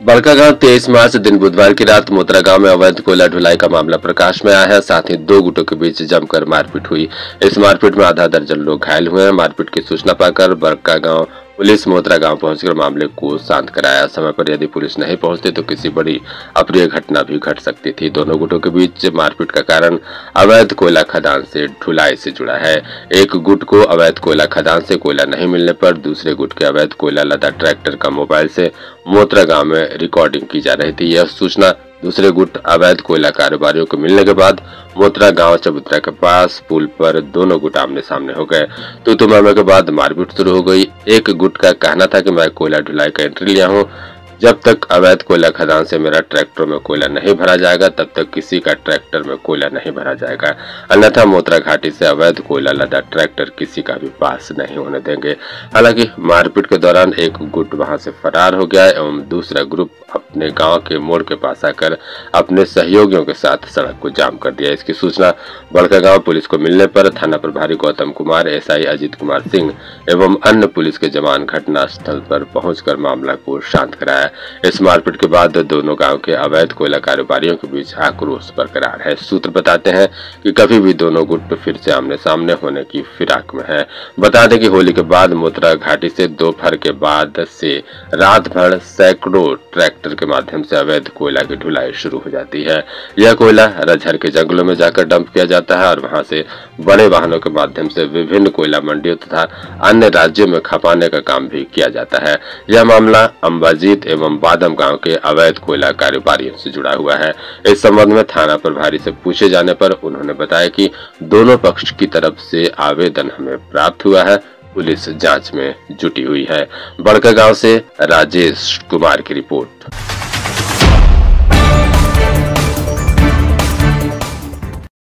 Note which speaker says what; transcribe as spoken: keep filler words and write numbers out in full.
Speaker 1: बड़कागांव तेईस मार्च दिन बुधवार की रात मोतरा गांव में अवैध कोयला ढुलाई का मामला प्रकाश में आया है। साथ ही दो गुटों के बीच जमकर मारपीट हुई। इस मारपीट में आधा दर्जन लोग घायल हुए हैं। मारपीट की सूचना पाकर बड़कागांव पुलिस मोतरा गांव पहुंचकर मामले को शांत कराया। समय पर यदि पुलिस नहीं पहुंचती तो किसी बड़ी अप्रिय घटना भी घट सकती थी। दोनों गुटों के बीच मारपीट का कारण अवैध कोयला खदान से ढुलाई से जुड़ा है। एक गुट को अवैध कोयला खदान से कोयला नहीं मिलने पर दूसरे गुट के अवैध कोयला लदा ट्रैक्टर का मोबाइल से मोतरा गांव में रिकॉर्डिंग की जा रही थी। यह सूचना दूसरे गुट अवैध कोयला कारोबारियों को मिलने के बाद मोतरा गांव चबूतरा के पास पुल पर दोनों गुट आमने सामने हो गए। तो तुम के बाद मारपीट शुरू हो गई। एक गुट का कहना था कि मैं कोयला ढुलाई का एंट्री लिया हूं, जब तक अवैध कोयला खदान से मेरा ट्रैक्टर में कोयला नहीं भरा जाएगा तब तक किसी का ट्रैक्टर में कोयला नहीं भरा जाएगा, अन्यथा मोतरा घाटी से अवैध कोयला लदा ट्रैक्टर किसी का भी पास नहीं होने देंगे। हालांकि मारपीट के दौरान एक गुट वहां से फरार हो गया एवं दूसरा ग्रुप अपने गांव के मोड़ के पास आकर अपने सहयोगियों के साथ सड़क को जाम कर दिया। इसकी सूचना बड़कागांव पुलिस को मिलने पर थाना प्रभारी गौतम कुमार, एसआई अजीत कुमार सिंह एवं अन्य पुलिस के जवान घटना स्थल पर पहुंचकर मामला को शांत कराया। इस मारपीट के बाद दोनों गांव के अवैध कोयला कारोबारियों के बीच आक्रोश बरकरार है। सूत्र बताते हैं कि कभी भी दोनों गुट फिर से आमने सामने होने की फिराक में है। बता दें कि होली के बाद मोतरा घाटी से दोपहर के बाद से रात भर सैकड़ों ट्रैक्टर के माध्यम से अवैध कोयला की ढुलाई शुरू हो जाती है। यह कोयला रजहर के जंगलों में जाकर डंप किया जाता है और वहां से बड़े वाहनों के माध्यम से विभिन्न कोयला मंडियों तथा अन्य राज्यों में खपाने का काम भी किया जाता है। यह मामला अंबाजीत एवं बादम गांव के अवैध कोयला कारोबारियों से जुड़ा हुआ है। इस संबंध में थाना प्रभारी से पूछे जाने पर उन्होंने बताया कि दोनों पक्ष की तरफ से आवेदन हमें प्राप्त हुआ है। पुलिस जांच में जुटी हुई है। बड़कागांव से राजेश कुमार की रिपोर्ट।